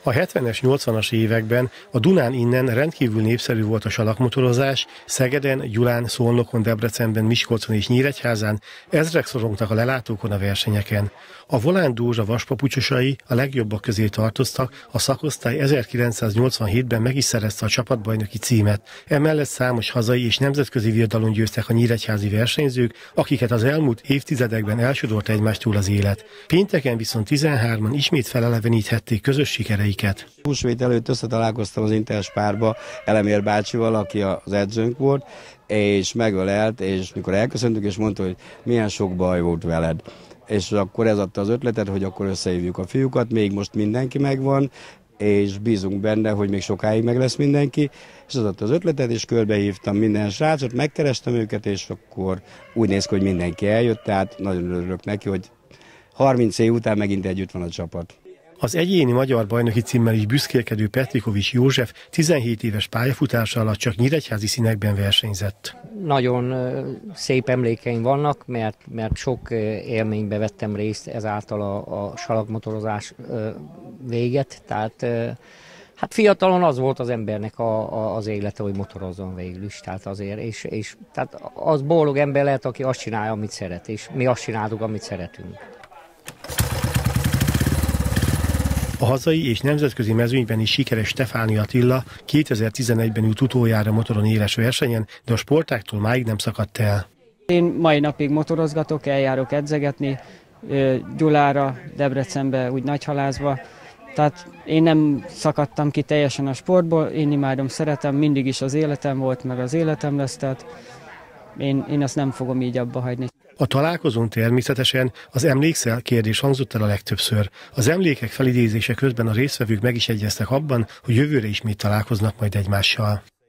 A 70-es, 80-as években a Dunán innen rendkívül népszerű volt a salakmotorozás, Szegeden, Gyulán, Szolnokon, Debrecenben, Miskolcon és Nyíregyházán ezrek szorongtak a lelátókon a versenyeken. A Volán Dózsa vaspapucsosai a legjobbak közé tartoztak, a szakosztály 1987-ben meg is szerezte a csapatbajnoki címet. Emellett számos hazai és nemzetközi viadalon győztek a nyíregyházi versenyzők, akiket az elmúlt évtizedekben elsodort egymástól az élet. Pénteken viszont 13-an ismét feleleveníthették közös sikereit. Húsvét előtt összetalálkoztam az Interes párba Elemér bácsival, aki az edzőnk volt, és megölelt, és mikor elköszöntük, és mondta, hogy milyen sok baj volt veled. És akkor ez adta az ötletet, hogy akkor összehívjuk a fiúkat, még most mindenki megvan, és bízunk benne, hogy még sokáig meg lesz mindenki, és az adta az ötletet, és körbehívtam minden srácot, megkerestem őket, és akkor úgy néz ki, hogy mindenki eljött, tehát nagyon örülök neki, hogy 30 év után megint együtt van a csapat. Az egyéni magyar bajnoki címmel is büszkélkedő Petrikovics József 17 éves pályafutása alatt csak nyíregyházi színekben versenyzett. Nagyon szép emlékeim vannak, mert sok élménybe vettem részt ezáltal a salakmotorozás véget. Tehát hát fiatalon az volt az embernek az élete, hogy motorozzon végül is. Tehát azért, és tehát az boldog ember lehet, aki azt csinálja, amit szeret, és mi azt csináltuk, amit szeretünk. A hazai és nemzetközi mezőnyben is sikeres Stefáni Attila 2011-ben ült utoljára motoron éles versenyen, de a sportáktól máig nem szakadt el. Én mai napig motorozgatok, eljárok edzegetni, Gyulára, Debrecenbe, úgy Nagyhalázba. Tehát én nem szakadtam ki teljesen a sportból, én imádom, szeretem, mindig is az életem volt, meg az életem lesz, tehát én azt nem fogom így abba hagyni. A találkozón természetesen az emlékszel kérdés hangzott el a legtöbbször. Az emlékek felidézése közben a résztvevők meg is egyeztek abban, hogy jövőre ismét találkoznak majd egymással.